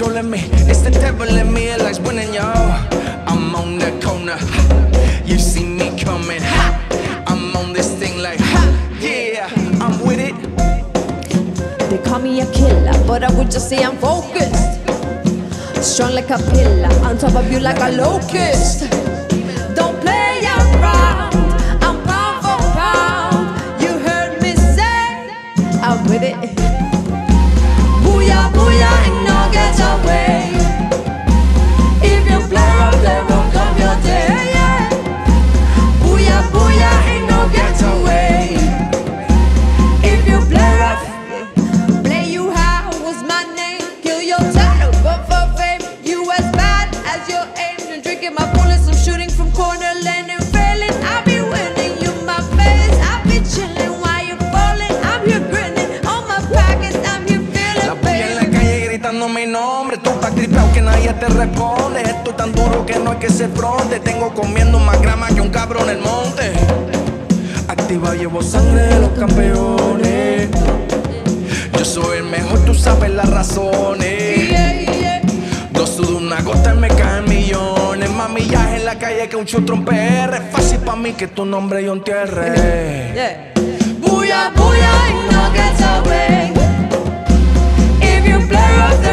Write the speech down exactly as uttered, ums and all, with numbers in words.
controlling me. It's the devil in me, it likes winning, y'all. I'm on the corner, you see me coming. I'm on this thing like, yeah, I'm with it. They call me a killer, but I would just say I'm focused. Strong like a pillar, on top of you like a locust. Don't play around, I'm pound for pound. You heard me say, I'm with it. Booyah, booyah, ain't no getaway. If you play around, play around, come your day, yeah. Booyah, booyah, ain't no getaway. If you play rough, play you high was my name. Kill your title, but for fame, you as bad as your aim. And drinking my bullets, I'm shooting from corner lane and failing. I'll be winning you my face. I'll be chilling while you're falling. I'm here grinning on my pockets. I'm here feeling. La bulla en la calle gritando mi nombre. Tú pa' tripeado que nadie te responde. Estoy tan duro que no hay que ser fronte. Tengo comiendo más grama que un cabrón en el monte. Activa, llevo sangre de los campeones. Yo soy el mejor, tú sabes las razones. Yeah, yeah. No sudo una gota y me caen millones. Más millaje en la calle que un chutro en P R. Fácil pa' mí que tu nombre yo entierre. Yeah. Booyah, booyah, ain't no getaway. If you play rough,